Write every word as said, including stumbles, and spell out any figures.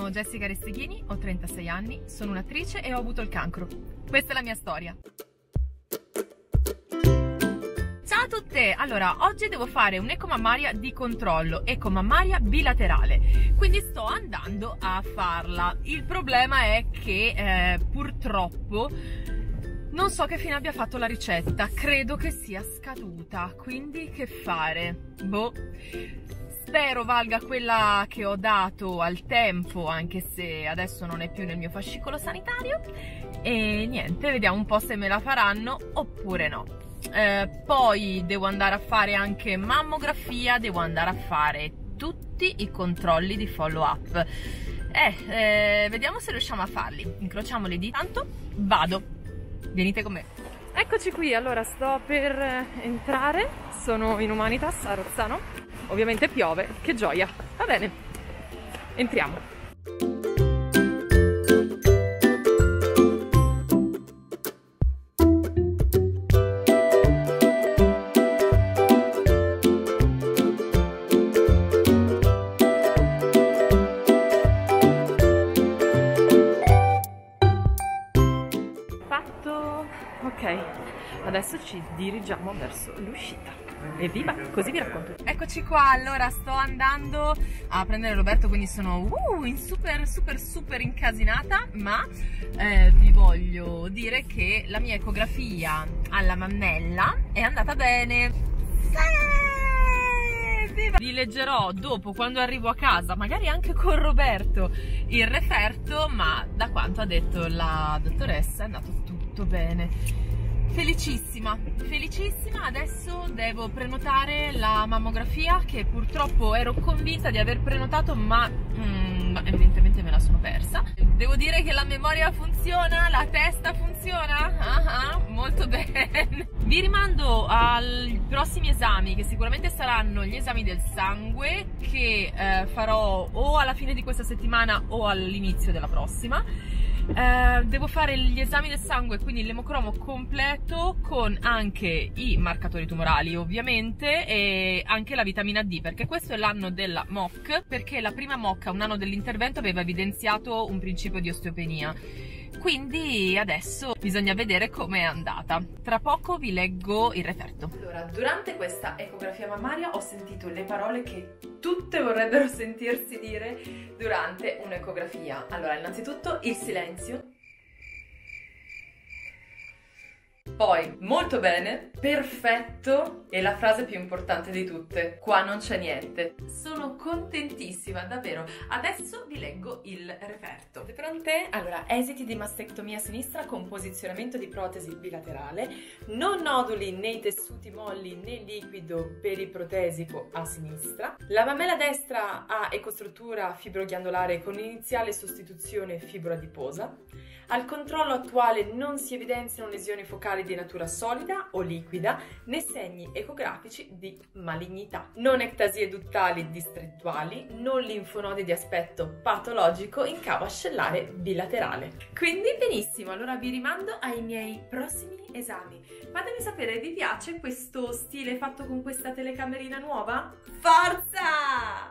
Sono Jessica Resteghini, ho trentasei anni, sono un'attrice e ho avuto il cancro. Questa è la mia storia. Ciao a tutte! Allora, oggi devo fare un'ecomammaria di controllo, ecomammaria bilaterale, quindi sto andando a farla. Il problema è che eh, purtroppo non so che fine abbia fatto la ricetta, credo che sia scaduta, quindi che fare? Boh, spero valga quella che ho dato al tempo, anche se adesso non è più nel mio fascicolo sanitario, e niente, vediamo un po' se me la faranno oppure no. Eh, poi devo andare a fare anche mammografia, devo andare a fare tutti i controlli di follow up. Eh, eh, vediamo se riusciamo a farli, incrociamo le dita, tanto vado. Venite con me. Eccoci qui, allora sto per entrare, sono in Humanitas a Rozzano, ovviamente piove, che gioia, va bene, entriamo. Ok, adesso ci dirigiamo verso l'uscita. Evviva, così vi racconto. Eccoci qua, allora sto andando a prendere Roberto, quindi sono uh, in super super super incasinata, ma eh, vi voglio dire che la mia ecografia alla mammella è andata bene. Sì, viva! Vi leggerò dopo, quando arrivo a casa, magari anche con Roberto, il referto, ma da quanto ha detto la dottoressa è andato tutto bene. Felicissima, felicissima, adesso devo prenotare la mammografia che purtroppo ero convinta di aver prenotato ma mm, evidentemente me la sono persa. Devo dire che la memoria funziona, la testa funziona, ah, ah, molto bene. Vi rimando ai prossimi esami che sicuramente saranno gli esami del sangue che eh, farò o alla fine di questa settimana o all'inizio della prossima. Uh, devo fare gli esami del sangue, quindi l'emocromo completo con anche i marcatori tumorali ovviamente e anche la vitamina D, perché questo è l'anno della M O C, perché la prima M O C a un anno dell'intervento aveva evidenziato un principio di osteopenia. Quindi adesso bisogna vedere com'è andata. Tra poco vi leggo il referto. Allora, durante questa ecografia mammaria ho sentito le parole che tutte vorrebbero sentirsi dire durante un'ecografia. Allora, innanzitutto il silenzio. Poi, molto bene, perfetto e la frase più importante di tutte, qua non c'è niente. Sono contentissima, davvero. Adesso vi leggo il referto. Siete pronte? Allora, esiti di mastectomia sinistra con posizionamento di protesi bilaterale, non noduli nei tessuti molli né liquido periprotesico a sinistra. La mammella destra ha ecostruttura fibroghiandolare con iniziale sostituzione fibro adiposa. Al controllo attuale non si evidenziano lesioni focali di natura solida o liquida, né segni ecografici di malignità. Non ectasie duttali distrettuali, non linfonodi di aspetto patologico in cavo ascellare bilaterale. Quindi benissimo, allora vi rimando ai miei prossimi esami. Fatemi sapere, vi piace questo stile fatto con questa telecamerina nuova? Forza!